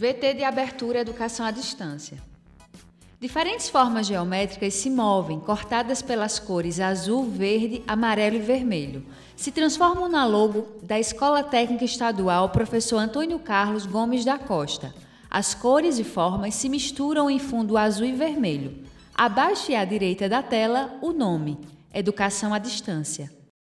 VT de abertura Educação à Distância. Diferentes formas geométricas se movem, cortadas pelas cores azul, verde, amarelo e vermelho. Se transformam na logo da Escola Técnica Estadual Professor Antônio Carlos Gomes da Costa. As cores e formas se misturam em fundo azul e vermelho. Abaixo e à direita da tela, o nome: Educação à Distância.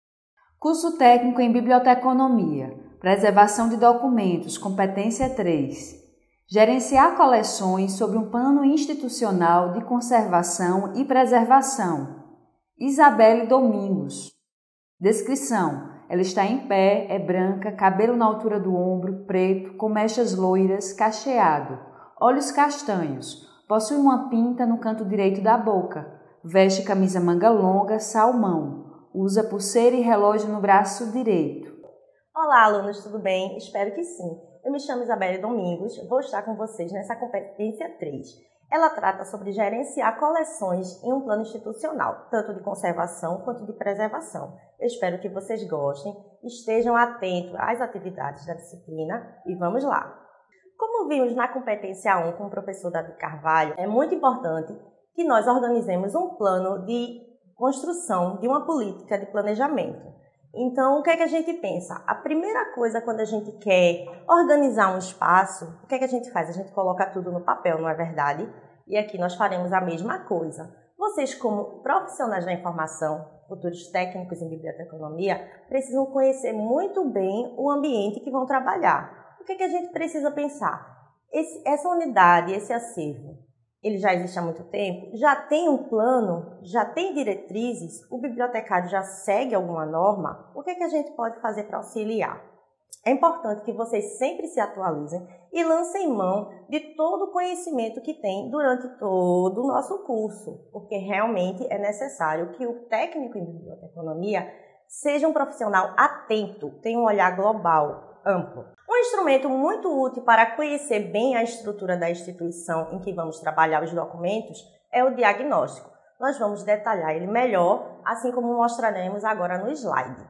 Curso técnico em Biblioteconomia, Preservação de Documentos, competência 3. Gerenciar coleções sob um plano institucional de conservação e preservação. Isabelle Domingos. Descrição: ela está em pé, é branca, cabelo na altura do ombro, preto, com mechas loiras, cacheado, olhos castanhos, possui uma pinta no canto direito da boca, veste camisa manga longa, salmão, usa pulseira e relógio no braço direito. Olá, alunos, tudo bem? Espero que sim. Eu me chamo Isabelle Domingos, vou estar com vocês nessa competência 3. Ela trata sobre gerenciar coleções em um plano institucional, tanto de conservação quanto de preservação. Eu espero que vocês gostem, estejam atentos às atividades da disciplina e vamos lá! Como vimos na competência 1 com o professor Davi Carvalho, é muito importante que nós organizemos um plano de construção de uma política de planejamento. Então, o que é que a gente pensa? A primeira coisa, quando a gente quer organizar um espaço, o que é que a gente faz? A gente coloca tudo no papel, não é verdade? E aqui nós faremos a mesma coisa. Vocês, como profissionais da informação, futuros técnicos em biblioteconomia, precisam conhecer muito bem o ambiente que vão trabalhar. O que é que a gente precisa pensar? Essa unidade, esse acervo, ele já existe há muito tempo, já tem um plano, já tem diretrizes, o bibliotecário já segue alguma norma, o que é que a gente pode fazer para auxiliar? É importante que vocês sempre se atualizem e lancem mão de todo o conhecimento que tem durante todo o nosso curso, porque realmente é necessário que o técnico em biblioteconomia seja um profissional atento, tenha um olhar global, amplo. Um instrumento muito útil para conhecer bem a estrutura da instituição em que vamos trabalhar os documentos é o diagnóstico. Nós vamos detalhar ele melhor, assim como mostraremos agora no slide.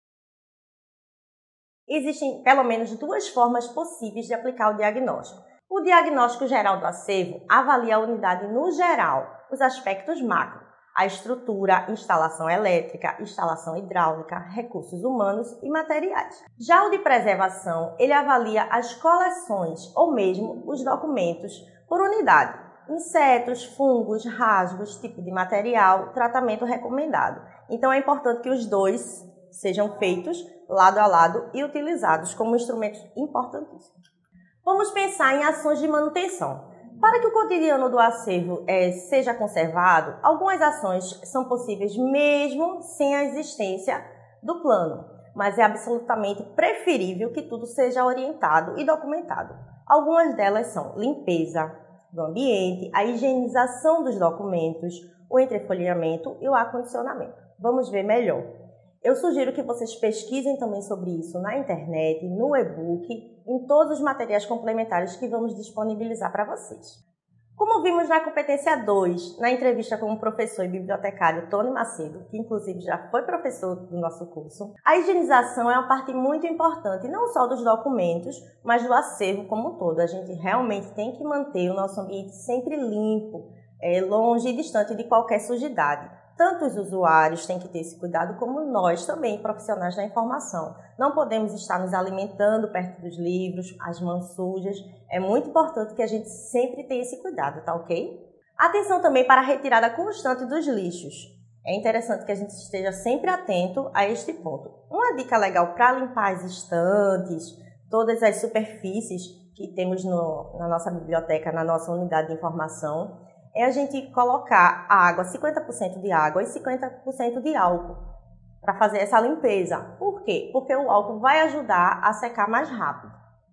Existem pelo menos duas formas possíveis de aplicar o diagnóstico. O diagnóstico geral do acervo avalia a unidade no geral, os aspectos macro, a estrutura, instalação elétrica, instalação hidráulica, recursos humanos e materiais. Já o de preservação, ele avalia as coleções ou mesmo os documentos por unidade. Insetos, fungos, rasgos, tipo de material, tratamento recomendado. Então é importante que os dois sejam feitos lado a lado e utilizados como instrumentos importantíssimos. Vamos pensar em ações de manutenção. Para que o cotidiano do acervo seja conservado, algumas ações são possíveis mesmo sem a existência do plano, mas é absolutamente preferível que tudo seja orientado e documentado. Algumas delas são limpeza do ambiente, a higienização dos documentos, o entrefolheamento e o acondicionamento. Vamos ver melhor. Eu sugiro que vocês pesquisem também sobre isso na internet, no e-book, em todos os materiais complementares que vamos disponibilizar para vocês. Como vimos na competência 2, na entrevista com o professor e bibliotecário Tony Macedo, que inclusive já foi professor do nosso curso, a higienização é uma parte muito importante, não só dos documentos, mas do acervo como um todo. A gente realmente tem que manter o nosso ambiente sempre limpo, longe e distante de qualquer sujidade. Tanto os usuários têm que ter esse cuidado, como nós também, profissionais da informação. Não podemos estar nos alimentando perto dos livros, as mãos sujas. É muito importante que a gente sempre tenha esse cuidado, tá ok? Atenção também para a retirada constante dos lixos. É interessante que a gente esteja sempre atento a este ponto. Uma dica legal para limpar as estantes, todas as superfícies que temos na nossa biblioteca, na nossa unidade de informação, é a gente colocar a água, 50% de água e 50% de álcool para fazer essa limpeza. Por quê? Porque o álcool vai ajudar a secar mais rápido.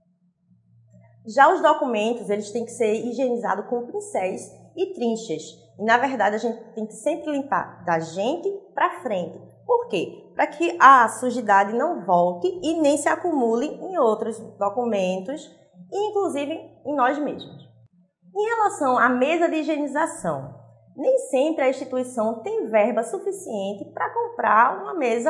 Já os documentos, eles têm que ser higienizados com pincéis e trinchas. E, na verdade, a gente tem que sempre limpar da gente para frente. Por quê? Para que a sujidade não volte e nem se acumule em outros documentos, e inclusive em nós mesmos. Em relação à mesa de higienização, nem sempre a instituição tem verba suficiente para comprar uma mesa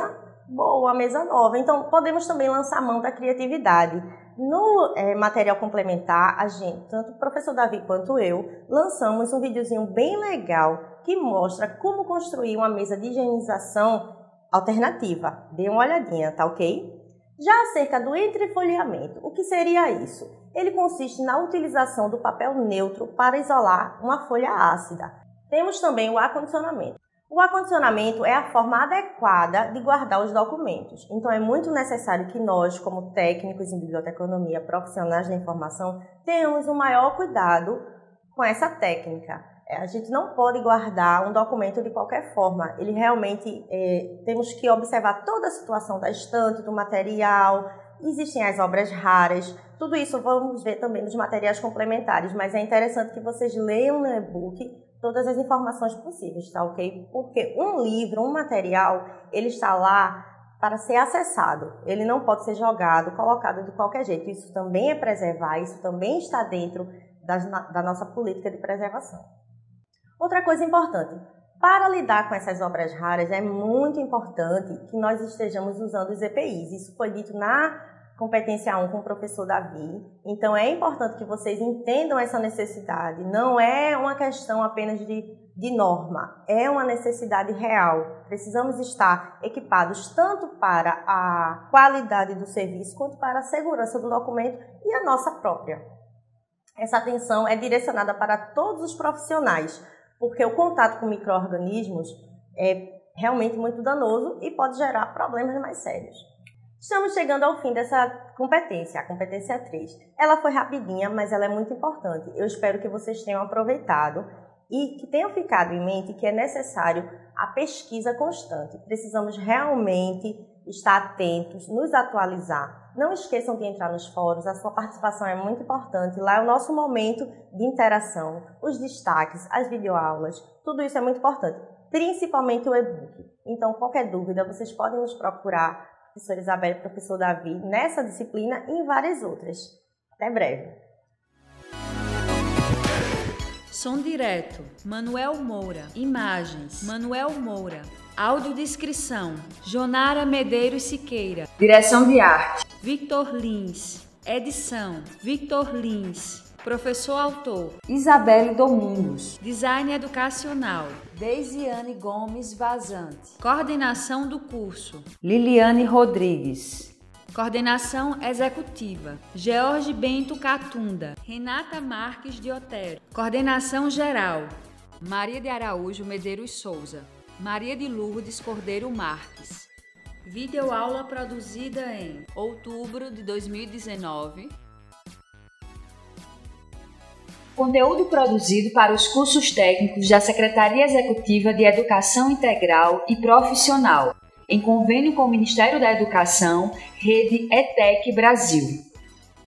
boa, mesa nova. Então, podemos também lançar mão da criatividade. No material complementar, a gente, tanto o professor Davi quanto eu, lançamos um videozinho bem legal que mostra como construir uma mesa de higienização alternativa. Dê uma olhadinha, tá ok? Já acerca do entrefolheamento, o que seria isso? Ele consiste na utilização do papel neutro para isolar uma folha ácida. Temos também o acondicionamento. O acondicionamento é a forma adequada de guardar os documentos. Então, é muito necessário que nós, como técnicos em biblioteconomia, profissionais da informação, tenhamos o maior cuidado com essa técnica. A gente não pode guardar um documento de qualquer forma. Ele realmente, temos que observar toda a situação da estante, do material. Existem as obras raras. Tudo isso vamos ver também nos materiais complementares, mas é interessante que vocês leiam no e-book todas as informações possíveis, tá ok? Porque um livro, um material, ele está lá para ser acessado. Ele não pode ser jogado, colocado de qualquer jeito. Isso também é preservar, isso também está dentro da nossa política de preservação. Outra coisa importante, para lidar com essas obras raras, é muito importante que nós estejamos usando os EPIs. Isso foi dito na competência 1 com o professor Davi. Então, é importante que vocês entendam essa necessidade. Não é uma questão apenas de norma, é uma necessidade real. Precisamos estar equipados tanto para a qualidade do serviço, quanto para a segurança do documento e a nossa própria. Essa atenção é direcionada para todos os profissionais, porque o contato com micro-organismos é realmente muito danoso e pode gerar problemas mais sérios. Estamos chegando ao fim dessa competência, a competência 3. Ela foi rapidinha, mas ela é muito importante. Eu espero que vocês tenham aproveitado e que tenham ficado em mente que é necessário a pesquisa constante. Precisamos realmente estar atentos, nos atualizar. Não esqueçam de entrar nos fóruns, a sua participação é muito importante. Lá é o nosso momento de interação, os destaques, as videoaulas, tudo isso é muito importante, principalmente o e-book. Então, qualquer dúvida, vocês podem nos procurar, professora Isabel e professor Davi, nessa disciplina e em várias outras. Até breve. Som direto, Manuel Moura. Imagens, Manuel Moura. Audiodescrição, Jonara Medeiros Siqueira. Direção de arte, Victor Lins. Edição, Victor Lins. Professor autor, Isabelle Domingos. Design educacional, Deisiane Gomes Vazante. coordenação do curso, Liliane Rodrigues. coordenação executiva, George Bento Catunda, Renata Marques de Otero. Coordenação geral, Maria de Araújo Medeiros Souza, Maria de Lourdes Cordeiro Marques. Videoaula produzida em outubro de 2019. Conteúdo produzido para os cursos técnicos da Secretaria Executiva de Educação Integral e Profissional, em convênio com o Ministério da Educação, Rede ETEC Brasil.